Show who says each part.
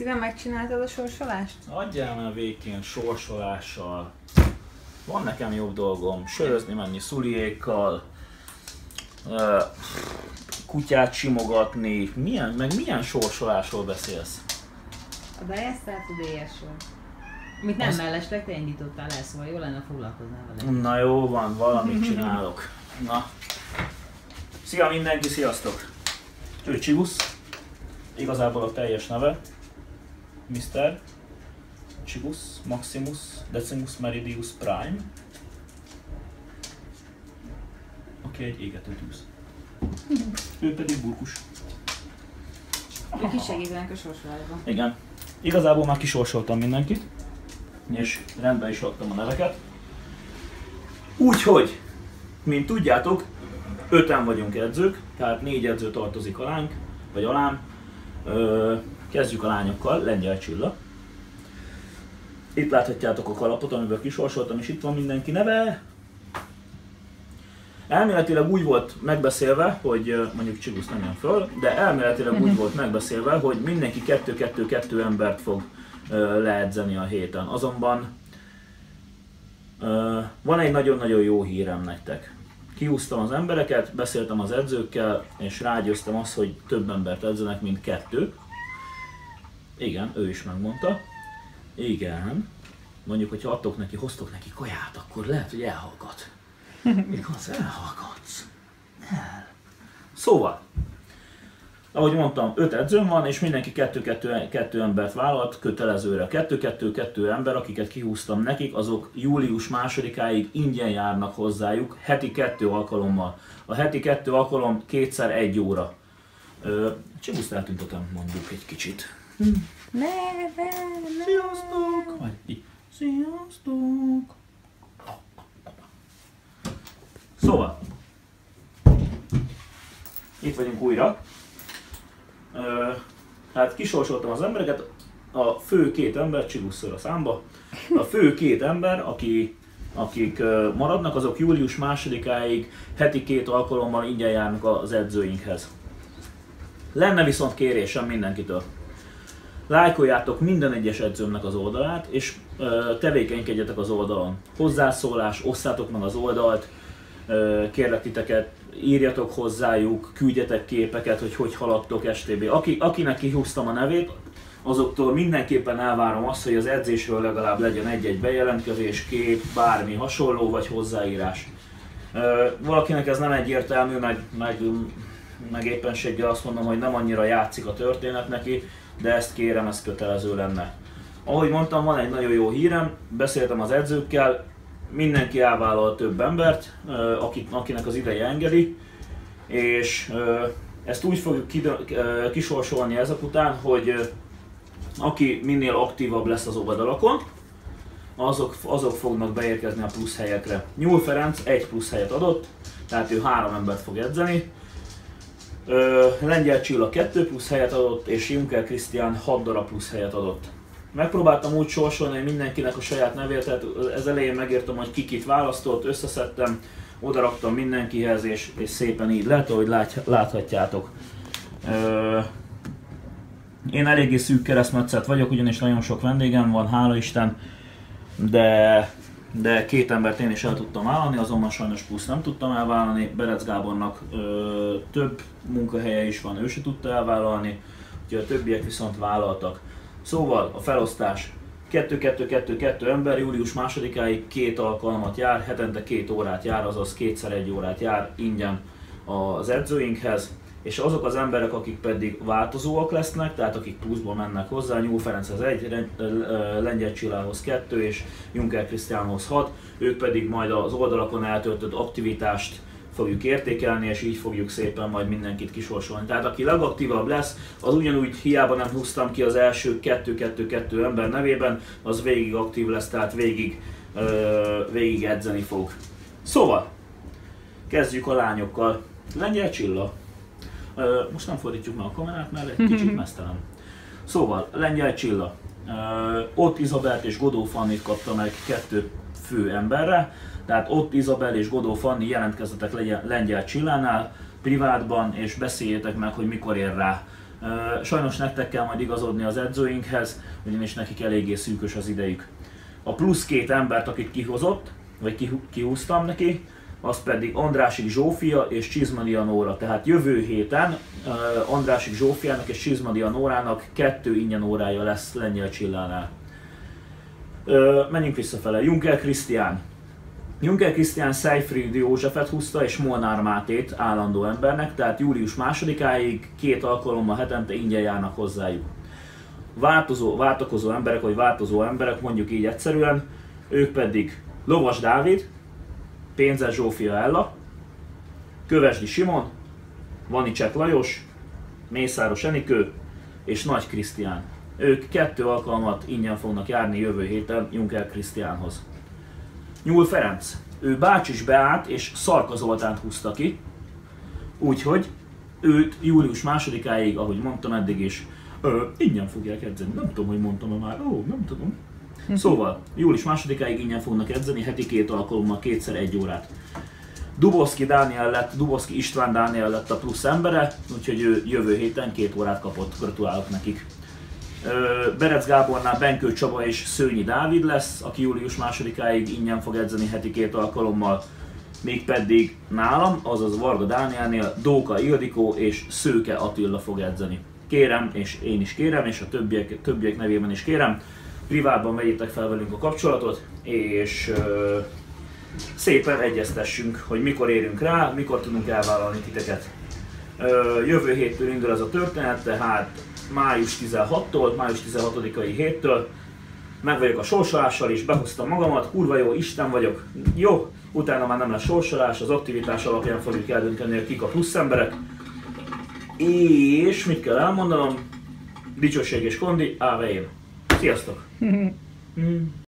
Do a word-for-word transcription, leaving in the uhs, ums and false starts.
Speaker 1: Szíven megcsináltad a sorsolást?
Speaker 2: Adjál már végén sorsolással. Van nekem jobb dolgom. Sörözni menni szuliékkal. Uh, kutyát simogatni. Milyen, meg milyen sorsolásról beszélsz?
Speaker 3: A Diasztát a dé es-ről. Amit nem
Speaker 2: Azt...
Speaker 3: mellesleg te indítottál el, szóval jó lenne foglalkoznál vele.
Speaker 2: Na jó van, valamit csinálok. Na. Szia mindenki, sziasztok! Ő Csigusz. Igazából a teljes neve. miszter Csigusz Maximus Decimus Meridius Prime. Aki egy égető tűz. Ő pedig Burkus.
Speaker 3: Ők is segítenek a sorsolásban.
Speaker 2: Igen. Igazából már kisorsoltam mindenkit. És rendben is raktam a neveket. Úgyhogy, mint tudjátok, öten vagyunk edzők, tehát négy edző tartozik alánk, vagy alám. Ö, kezdjük a lányokkal, Lengyel Csilla. Itt láthatjátok a kalapot, amiből kisorsoltam, és itt van mindenki neve. Elméletileg úgy volt megbeszélve, hogy mondjuk Csigusz nem jön föl, de elméletileg úgy volt megbeszélve, hogy mindenki kettő-kettő-kettő embert fog ö, leedzeni a héten. Azonban ö, van egy nagyon-nagyon jó hírem nektek. Kihúztam az embereket, beszéltem az edzőkkel, és rágyőztem azt, hogy több embert edzenek, mint kettő. Igen, ő is megmondta. Igen. Mondjuk, hogyha adtok neki, hoztok neki kaját, akkor lehet, hogy elhallgat. Igaz, elhallgatsz. El. Szóval, ahogy mondtam, öt edzőm van, és mindenki kettő-kettő embert vállalt kötelezőre. kettő-kettő-kettő ember, akiket kihúztam nekik, azok július másodikáig ingyen járnak hozzájuk, heti kettő alkalommal. A heti kettő alkalom kétszer egy óra. Csibuszt eltüntetem mondjuk egy kicsit.
Speaker 1: Neve,
Speaker 2: Sziasztok! Vagy így. Sziasztok! Szóval, itt vagyunk újra. Hát kisorsoltam az embereket, a fő két ember, Csigusszor a számba, a fő két ember, aki, akik maradnak, azok július másodikáig heti két alkalommal ingyen járnak az edzőinkhez. Lenne viszont kérésem mindenkitől. Lájkoljátok minden egyes edzőmnek az oldalát, és tevékenykedjetek az oldalon. Hozzászólás, osszátok meg az oldalt, kérlek titeket, írjatok hozzájuk, küldjetek képeket, hogy hogy haladtok, stb. Aki, akinek kihúztam a nevét, azoktól mindenképpen elvárom azt, hogy az edzésről legalább legyen egy-egy bejelentkezés, kép, bármi hasonló, vagy hozzáírás. Valakinek ez nem egyértelmű, meg, meg, meg éppenséggel azt mondom, hogy nem annyira játszik a történet neki, de ezt kérem, ez kötelező lenne. Ahogy mondtam, van egy nagyon jó hírem, beszéltem az edzőkkel, mindenki elvállal több embert, akinek az ideje engedi, és ezt úgy fogjuk kisorsolni ezek után, hogy aki minél aktívabb lesz az oldalakon, azok, azok fognak beérkezni a plusz helyekre. Nyúl Ferenc egy plusz helyet adott, tehát ő három embert fog edzeni. Lengyel Csilla kettő plusz helyet adott, és Juncker Krisztián hat darab plusz helyet adott. Megpróbáltam úgy sorsolni, hogy mindenkinek a saját nevét, tehát ez elején megírtam, hogy ki kit választott, összeszedtem, odaraktam mindenkihez, és, és szépen így lett, ahogy lát, láthatjátok. Ö, én eléggé szűk keresztmetszet vagyok, ugyanis nagyon sok vendégem van, hála Isten, de, de két embert én is el tudtam vállalni, azonban sajnos plusz nem tudtam elvállalni. Berec Gábornak ö, több munkahelye is van, ő se tudta elvállalni, úgyhogy a többiek viszont vállaltak. Szóval a felosztás kettő-kettő-kettő-kettő ember július másodikáig két alkalmat jár, hetente két órát jár, azaz kétszer egy órát jár ingyen az edzőinkhez, és azok az emberek, akik pedig változóak lesznek, tehát akik pluszból mennek hozzá, Nyúl Ferenchez egy, Lengyel Csillához kettő és Juncker Krisztiánhoz hat, ők pedig majd az oldalakon eltöltött aktivitást fogjuk értékelni, és így fogjuk szépen majd mindenkit kisorsolni. Tehát aki legaktívabb lesz, az ugyanúgy hiába nem húztam ki az első kettő-kettő-kettő ember nevében, az végig aktív lesz, tehát végig, ö, végig edzeni fog. Szóval, kezdjük a lányokkal. Lengyel Csilla. Ö, most nem fordítjuk meg a kamerát, mert egy kicsit mesztelen. Szóval, Lengyel Csilla. Ö, ott Izabelt és Godó Fannit kapta meg kettő fő emberre. Tehát ott Izabel és Godó Fanni, jelentkezzetek Lengyel Csillánál privátban, és beszéljétek meg, hogy mikor ér rá Sajnos nektek kell majd igazodni az edzőinkhez, ugyanis nekik eléggé szűkös az idejük. A plusz két embert, akit kihozott, vagy kihúztam neki, az pedig Andrásik Zsófia és Csizmadia Nóra. Tehát jövő héten uh, Andrásik Zsófiának és Csizmadia Nórának kettő ingyen órája lesz Lengyel Csillánál. Uh, menjünk visszafele. Juncker Krisztián. Juncker Krisztián Seyfried Józsefet húzta és Molnár Mátét állandó embernek, tehát július másodikáig két alkalommal hetente ingyen járnak hozzájuk. Változó, váltakozó emberek, vagy változó emberek, mondjuk így egyszerűen, ők pedig Lovas Dávid, Pénzes Zsófia Ella, Kövesdi Simon, Vanicek Lajos, Mészáros Enikő és Nagy Krisztián. Ők kettő alkalmat ingyen fognak járni jövő héten Juncker Krisztiánhoz. Nyúl Ferenc, ő Bácsis Beát és Szarka Zoltánt húzta ki, úgyhogy őt július másodikáig, ahogy mondtam eddig is, ö, ingyen fogják edzeni. Nem tudom, hogy mondtam-e már, ó, nem tudom. Szóval, július másodikáig ingyen fognak edzeni, heti két alkalommal, kétszer egy órát. Dubovszki Dániel lett, Dubovszki István Dániel lett a plusz embere, úgyhogy ő jövő héten két órát kapott, gratulálok nekik. Berec Gábornál Benkő Csaba és Szőnyi Dávid lesz, aki július másodikáig ingyen fog edzeni heti két alkalommal, mégpedig nálam, azaz Varga Dánielnél Dóka Ildikó és Szőke Attila fog edzeni. Kérem, és én is kérem, és a többiek, többiek nevében is kérem, privátban vegyétek fel velünk a kapcsolatot, és uh, szépen egyeztessünk, hogy mikor érünk rá, mikor tudunk elvállalni titeket. Uh, jövő héttől indul ez a történet, tehát május tizenhatodikától, május tizenhatodikai héttől. Meg vagyok a sorsolással is, behoztam magamat, kurva jó, Isten vagyok, jó, utána már nem lesz sorsolás, az aktivitás alapján fogjuk eldönteni, hogy kik a plusz emberek. És mit kell elmondanom? Dicsőség és kondi, áve én. Sziasztok!